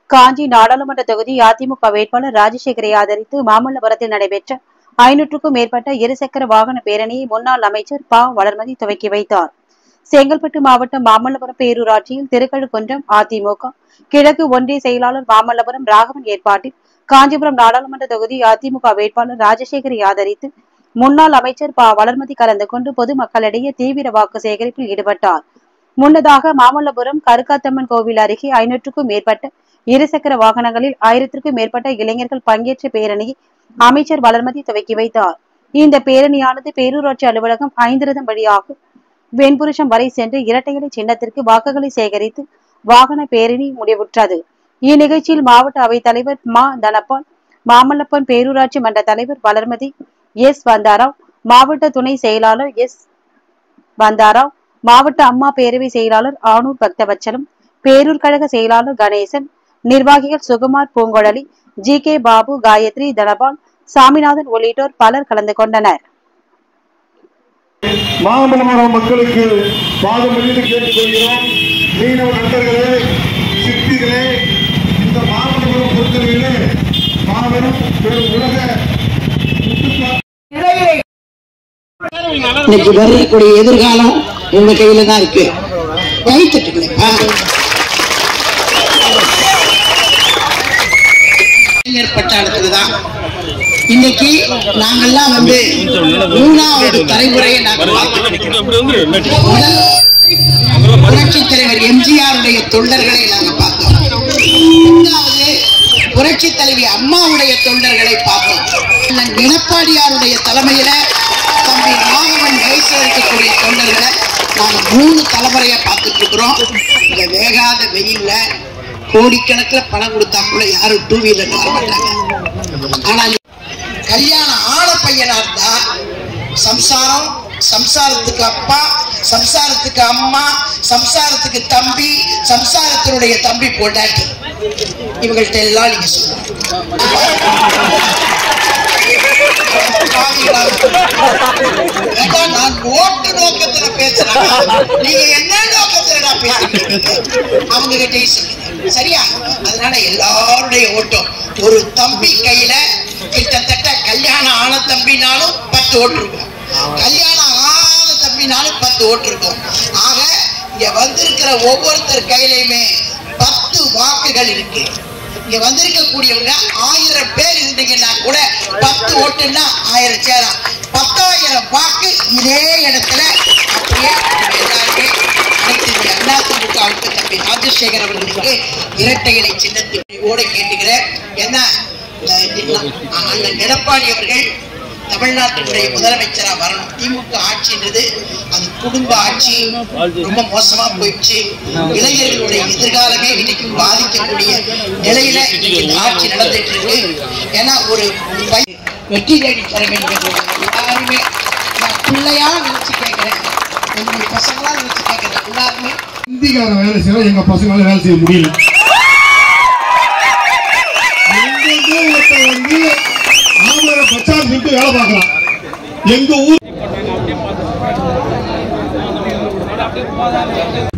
காஞ்சி நாடாளுமன்ற தொகுதி அதிமுக வேட்பாளர் ராஜசேகரை ஆதரித்து மாமல்லபுரத்தில் நடைபெற்ற 500க்கும் மேற்பட்ட இருசக்கர வாகன பேரணியை முன்னாள் அமைச்சர் ப. வளர்மதி துவக்கி வைத்தார். செங்கல்பட்டு மாவட்டம் மாமல்லபுரம் பேரூராட்சியில் திருக்கழுக்குன்றம் அதிமுக கிழக்கு ஒன்றிய செயலாளர் மாமல்லபுரம் ராகவன் ஏற்பாட்டில் காஞ்சிபுரம் நாடாளுமன்ற தொகுதி அதிமுக வேட்பாளர் ராஜசேகரை ஆதரித்து முன்னாள் அமைச்சர் ப. வளர்மதி கலந்து கொண்டு பொதுமக்களிடையே தீவிர வாக்கு சேகரிப்பில் ஈடுபட்டார். முன்னதாக மாமல்லபுரம் கருக்காத்தம்மன் கோவில் அருகே 500க்கும் மேற்பட்ட இருசக்கர வாகனங்களில் 1000க்கும் மேற்பட்ட இளைஞர்கள் பங்கேற்ற பேரணியை அமைச்சர் வளர்மதி துவக்கி வைத்தார். இந்த பேரணியானது பேரூராட்சி அலுவலகம் 5 ரதம் வழியாக வெண்புருஷம் வரை சென்று இரட்டை இலை சின்னத்திற்கு வாக்குகளை சேகரித்து வாகன பேரணி முடிவுற்றது. இந்நிகழ்ச்சியில் மாவட்ட அவைத் தலைவர் மா. தனபால், மாமல்லபுரம் பேரூராட்சி மன்ற தலைவர் வளர்மதி, எஸ். வந்தாராவ், மாவட்ட துணை செயலாளர் எஸ். வந்தாராவ், மாவட்ட அம்மா பேரவை செயலாளர் ஆனூர் பக்தவச்சலம், பேரூர் கழக செயலாளர் கணேசன், நிர்வாகிகள் சுகுமார், பூங்கொழலி, ஜி. கே. பாபு, காயத்ரி, தனபால், சாமிநாதன் உள்ளிட்டோர் பலர் கலந்து கொண்டனர். மாமல்லபுரம் மக்களுக்கு பாதமணிந்து கேட்டுக்கொள்கிறோம். மீனவ நண்பர்களே, சிற்பிகளே, இந்த மாமல்லபுரம் பொறுத்தவரையிலே மாபெரும் உலக இன்னைக்கு வரக்கூடிய எதிர்காலம் உங்க கையில தான் இருக்கு. பட்டாளத்துக்கு தான் இன்னைக்கு நாங்கெல்லாம் வந்து 3வது தலைமுறையை புரட்சி தலைவர் எம்ஜிஆருடைய தொண்டர்களை நாங்க பார்த்தோம். 2வது புரட்சி தலைவி அம்மாவுடைய தொண்டர்களை பார்த்தோம். எடப்பாடியாருடைய தலைமையில தம்பி ராகவன் இருக்கக்கூடிய தொண்டர்களை நாங்க 3 தலைமுறையா பார்த்துட்டு இருக்கிறோம். இந்த வேகாத வெயில்ல கோடிக்கணக்கில் பணம் கொடுத்தா கூட யாரும் 2 வீலர் வர மாட்டாங்க. ஆனா கல்யாணம் ஆன பையனா இருந்தா சம்சாரம், சம்சாரத்துக்கு அப்பா, சம்சாரத்துக்கு அம்மா, சம்சாரத்துக்கு தம்பி, சம்சாரத்தினுடைய தம்பி பொண்டாட்டி, இவங்கள்ட்ட எல்லாம் நீங்க சொல்லுங்க. நான் ஓட்டு நோக்கத்துல பேசுறேன், நீங்க என்ன நோக்கத்துல பேசுறீங்க அவங்க கிட்டையும் சொல்லுங்க, சரியா? அதனால எல்லாருடைய ஓட்டும் ஒரு தம்பி கையில கிட்டத்தட்ட கல்யாணம் ஆன தம்பினாலும் 10 ஓட்டு இருக்கும், கல்யாணம் ஆகாத தம்பினாலும் 10 ஓட்டு இருக்கும். ஆக இங்க வந்திருக்கிற ஒவ்வொருத்தர் கையிலையுமே 10 வாக்குகள் இருக்கு. இங்க வந்திருக்கக்கூடியவங்க 1000 பேர் இருந்தீங்கன்னா கூட 10 ஓட்டுன்னா 1000 சேரம், 10,000 வாக்கு இதே இடத்துல அப்படியே எல்லாருமே அதிமுகவுக்கு தம்பி ராஜசேகர் அவர்களுக்கு இரட்டை இலை சின்னத்தோட கேட்டுக்கிறேன். ஏன்னா அண்ணன் எடப்பாடி அவர்கள் தமிழ்நாட்டினுடைய முதலமைச்சரா வரணும். திமுக ஆட்சின்றது அது குடும்ப ஆட்சி, ரொம்ப மோசமா போயிடுச்சு. இளைஞர்களுடைய எதிர்காலமே இன்னைக்கு பாதிக்கக்கூடிய நிலையில இந்த ஆட்சி நடந்துட்டு இருக்கு. ஏன்னா ஒரு வெற்றி தேடி தர வேண்டும் எல்லாருமே நான் பிள்ளையா நினைச்சு கேட்கிறேன், என்னுடைய பசங்களா நினைச்சு கேட்கிறேன். எல்லாருமே இந்திக்கார வேலை செய்ய எங்க பசங்களால வேலை செய்ய முடியல. வந்து ஆமர பச்சான் விட்டு வேலை பார்க்கலாம். எங்க ஊர்